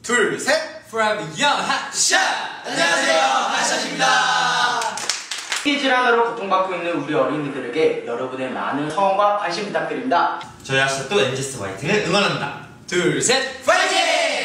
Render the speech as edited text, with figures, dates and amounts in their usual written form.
둘, 셋! From Young 핫샷! 안녕하세요, 핫샷입니다. 스키질환으로 고통받고 있는 우리 어린이들에게 여러분의 많은 성원과 관심 부탁드립니다. 저희 핫샷도 NGS 화이팅을 응원합니다. 둘, 셋! 파이팅!